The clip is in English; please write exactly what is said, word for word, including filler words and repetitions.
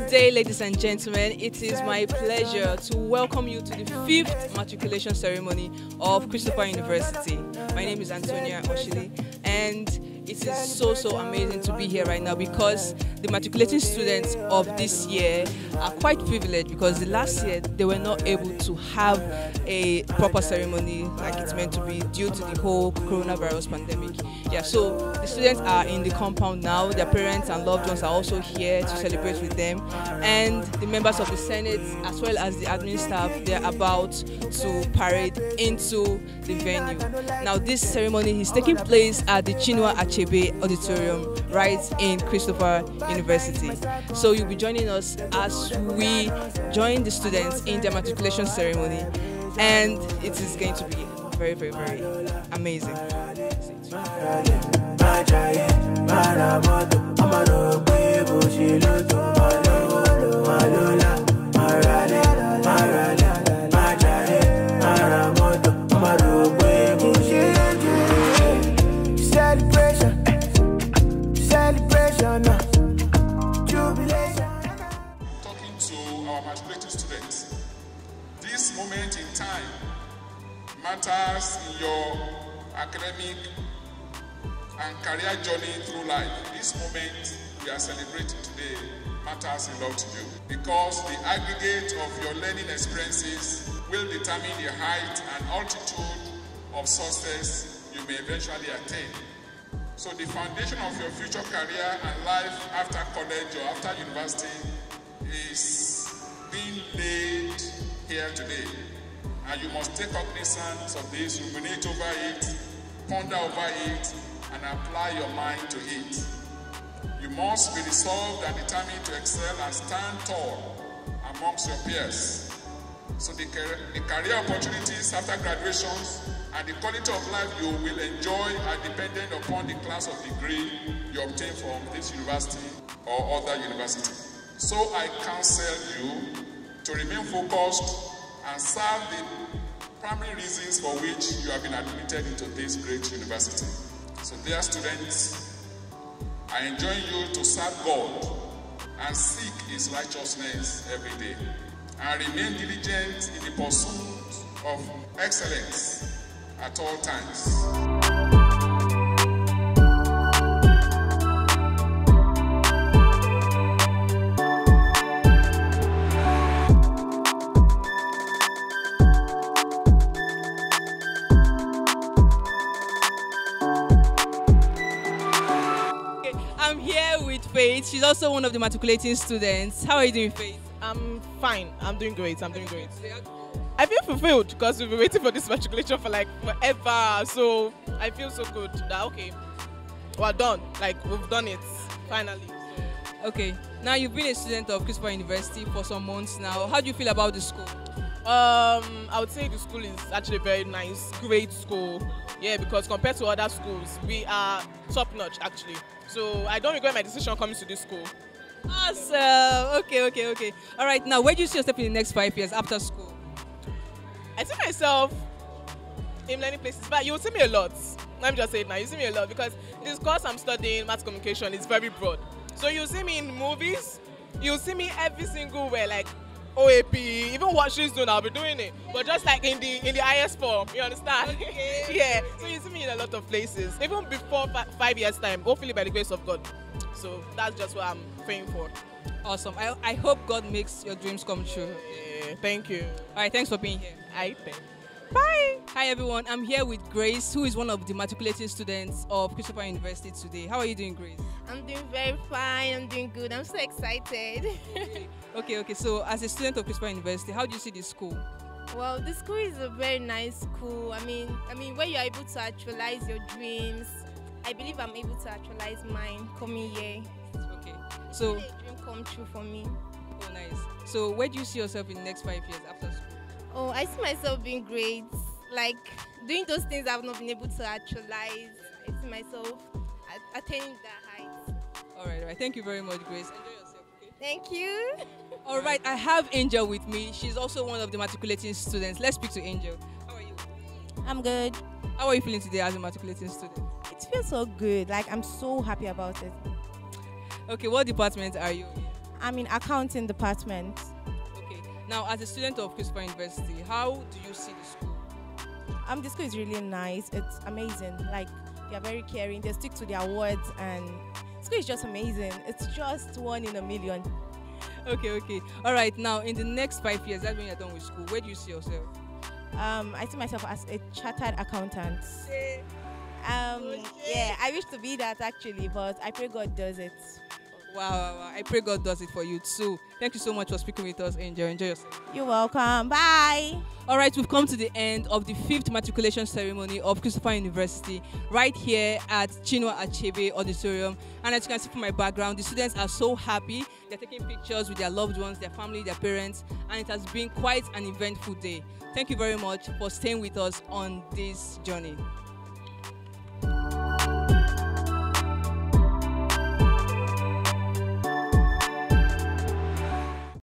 Good day, ladies and gentlemen. It is my pleasure to welcome you to the fifth matriculation ceremony of Christopher University. My name is Antonia Oshili, and it is so, so amazing to be here right now because the matriculating students of this year are quite privileged because the last year they were not able to have a proper ceremony like it's meant to be due to the whole coronavirus pandemic. Yeah, so the students are in the compound now. Their parents and loved ones are also here to celebrate with them, and the members of the Senate as well as the admin staff, they're about to parade into the venue. Now this ceremony is taking place at the Chinua Achebe Auditorium right in Christopher University. So you'll be joining us as we join the students in their matriculation ceremony, and it is going to be very, very, very amazing. Talking to our matriculating students, this moment in time matters in your academic and career journey through life. This moment we are celebrating today matters a lot to you because the aggregate of your learning experiences will determine the height and altitude of success you may eventually attain. So the foundation of your future career and life after college or after university is being laid here today. And you must take cognizance of this, ruminate over it, ponder over it, and apply your mind to it. You must be resolved and determined to excel and stand tall amongst your peers. So the, the career opportunities after graduations and the quality of life you will enjoy are dependent upon the class of degree you obtain from this university or other university. So I counsel you to remain focused and serve the primary reasons for which you have been admitted into this great university. So dear students, I enjoin you to serve God and seek His righteousness every day and remain diligent in the pursuit of excellence at all times. I'm here with Faith. She's also one of the matriculating students. How are you doing, Faith? I'm fine. I'm doing great. I'm doing great. I feel fulfilled because we've been waiting for this matriculation for like forever. So I feel so good that okay, we're done. Like we've done it finally. Okay. Now you've been a student of Christopher University for some months now. How do you feel about the school? Um, I would say the school is actually very nice, great school. Yeah, because compared to other schools, we are top notch actually. So I don't regret my decision coming to this school. Awesome. Okay, okay, okay. All right. Now, where do you see yourself in the next five years after school? I see myself in many places, but you'll see me a lot. Let me just say it now. You see me a lot because this course I'm studying, mass communication, is very broad. So you'll see me in movies. You'll see me every single way, like O A P, even what she's doing, I'll be doing it. But just like in the in the I S form, you understand? Okay. Yeah. So you see me in a lot of places, even before five years time, hopefully by the grace of God. So that's just what I'm praying for. Awesome. I, I hope God makes your dreams come true. Yeah, thank you. All right, thanks for being here. I think. Bye. Hi, everyone. I'm here with Grace, who is one of the matriculating students of Christopher University today. How are you doing, Grace? I'm doing very fine. I'm doing good. I'm so excited. Okay, okay. So as a student of Christopher University, how do you see this school? Well, the school is a very nice school. I mean, I mean, where you're able to actualize your dreams. I believe I'm able to actualize mine coming here. Okay. So it's really a dream come true for me. Oh, nice. So where do you see yourself in the next five years after school? Oh, I see myself being great. Like doing those things I've not been able to actualize. I see myself at attaining that height. All right, all right. Thank you very much, Grace. Enjoy yourself. Okay? Thank you. All right, I have Angel with me. She's also one of the matriculating students. Let's speak to Angel. How are you? I'm good. How are you feeling today as a matriculating student? It feels so good. Like, I'm so happy about it. Okay, what department are you? I'm in accounting department. Okay. Now, as a student of Christopher University, how do you see the school? Um, the school is really nice. It's amazing. Like, they are very caring. They stick to their words, and school is just amazing. It's just one in a million. Okay, okay. All right. Now, in the next five years, that's when you're done with school. Where do you see yourself? Um, I see myself as a chartered accountant. Um, yeah, I wish to be that actually, but I pray God does it. Wow, wow, wow. I pray God does it for you too. Thank you so much for speaking with us, Angel. Enjoy yourself. You're welcome. Bye. All right, we've come to the end of the fifth matriculation ceremony of Christopher University, right here at Chinua Achebe Auditorium. And as you can see from my background, the students are so happy. They're taking pictures with their loved ones, their family, their parents, and it has been quite an eventful day. Thank you very much for staying with us on this journey.